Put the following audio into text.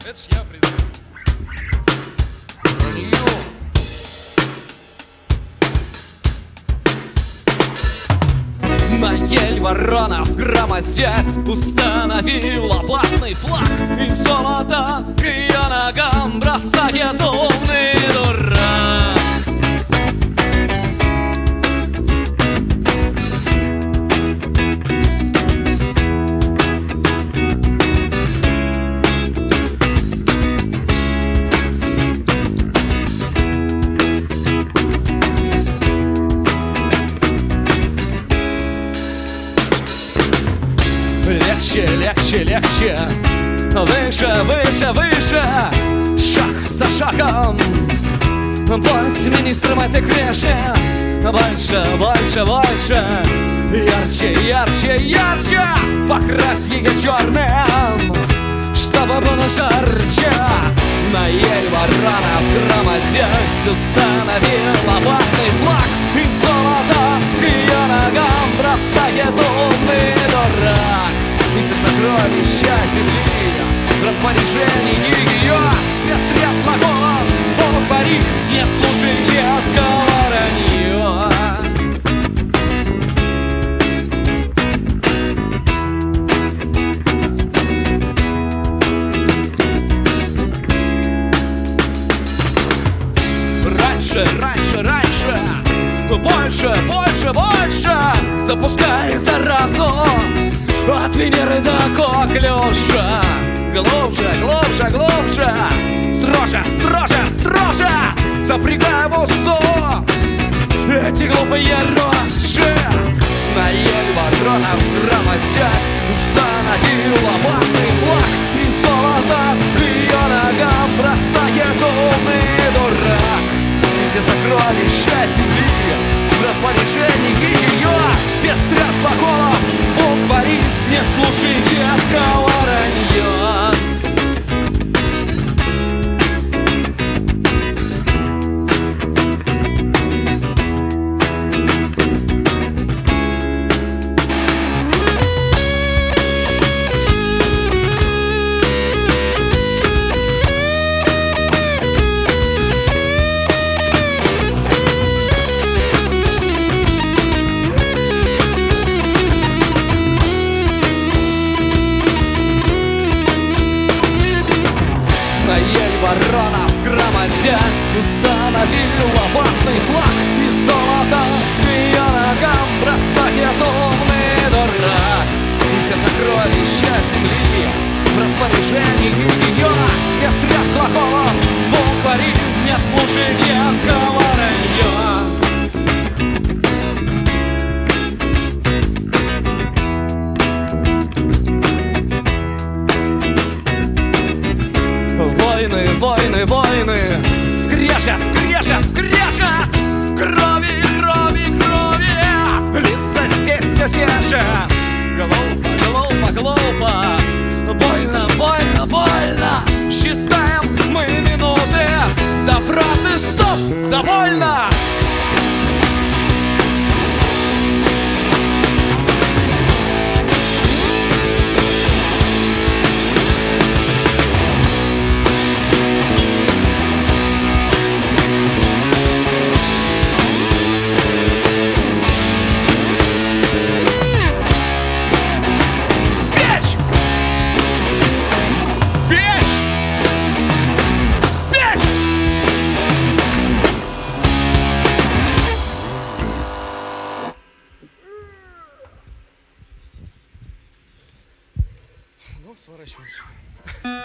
Это ж я придумал. Про нее. На ель Воронов с грамма здесь установила платный флаг, и золото к ее ногам бросает умный дурак. Легче, легче, легче, выше, выше, выше, шаг за шагом. Будь министром этой крыши, больше, больше, больше, ярче, ярче, ярче, покрась ее черным, чтобы было жарче. На ель Воронов с грамма здесь установила ватный флаг, и золото к ее ногам бросает умный дурак. И все сокровища земли в распоряжении ее, без ряд глаголов, буквари, не слушайте от вранье. Раньше, раньше, раньше, больше, больше, больше, запускай заразу от Венеры до Коклюша. Глубже, глубже, глубже, строже, строже, строже, запрягай в узду эти глупые рожи. На ель Воронов с грамма здесь установила ватный флаг, и золото к ее ногам бросает умный дурак. И все сокровища земли в распоряжении ее, без тряд глаголов, буквари, не слушайте от кого вранье. На ель Воронов с грамма здесь установила ватный флаг, и золото к ее ногам бросает умный дурак. И все сокровища земли в распоряжении ее, без тряд глаголов, буквари, не слушайте от кого вранье. Войны, войны, войны, скрежет, скрежет, скрежет, крови, крови, крови, лица здесь все те же. Глупо, глупо, глупо, больно, больно, больно, считаем мы минуты до фразы «стоп», довольно. Ну, сворачиваемся.